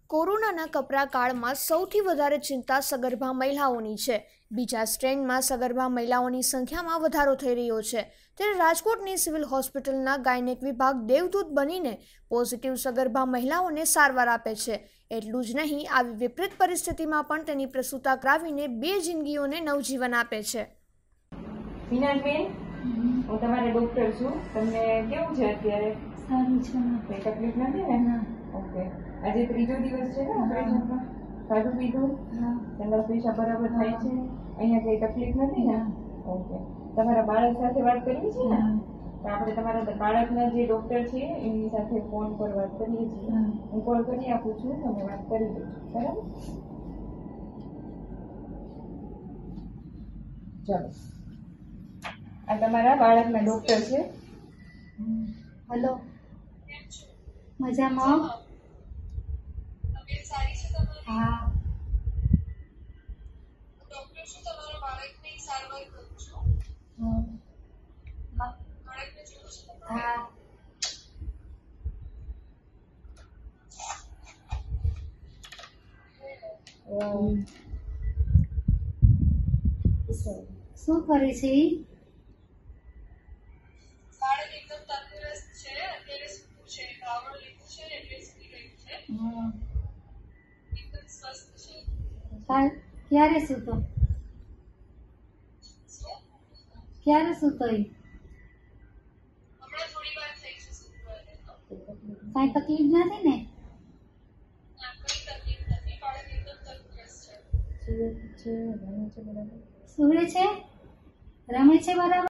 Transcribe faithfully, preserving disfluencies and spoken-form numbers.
કોરોનાના કપરા કાળમાં સૌથી વધારે ચિંતા સગર્ભા મહિલાઓની છે। બીજા સ્ટ્રેનમાં સગર્ભા મહિલાઓની સંખ્યામાં વધારો થઈ રહ્યો છે। ત્યારે રાજકોટની સિવિલ હોસ્પિટલના ગાયનેક વિભાગ દેવદૂત બનીને પોઝિટિવ સગર્ભા મહિલાઓને સારવાર આપે છે। એટલું જ નહીં, આવી વિપરીત પરિસ્થિતિમાં પણ તેની પ્રસૂતા કરાવીને બે જિંદગીઓને નવજીવન આપે છે। હિનાબેન, હું તમારે ડોક્ટર છું। તમને કેવું છે અત્યારે? સારું છે। કઈ તકલીફ નથી ને? ના। ઓકે, આજે ત્રીજો દિવસ છે ને ઓપરેશનનો? ખાધું પીધું? હા। તમારા પૈસા બરાબર થાય છે? અહીંયા કઈ તકલીફ નથી ને? ઓકે, તમારા બાળક સાથે વાત કરવી છે ને? તો આપણે તમારા બાળકના જે ડોક્ટર છે એમની સાથે ફોન પર વાત કરીએ છીએ। હું કોલ કરી આપું છું, તમે વાત કરી દેજો, બરાબર? ચાલો, આ તમારા બાળકના ડોક્ટર છે। હેલો, મજામાં? હા। ડોક્ટર શું તમારા બાળકની સારવાર કરું છું? હમ, બાળકને જોયું છે તમારે? હા। શું કરે છે ઈ? બાળક એકદમ તંદુરસ્ત છે, અત્યારે સૂતું છે, ખાવાનું લીધું છે ને એટલે સૂઈ ગયું છે, હમ, એકદમ સ્વસ્થ છે। કાલ- ક્યારે સૂતો? શું? ક્યારે સૂતો ઈ? હમણાં થોડી વાર થઈ છે સૂતું એને તો। કાંઈ તકલીફ નથી ને? ના, કોઈ તકલીફ નથી, બાળક એકદમ તંદુરસ્ત છે। સૂવે છે, રમે છે બરાબર?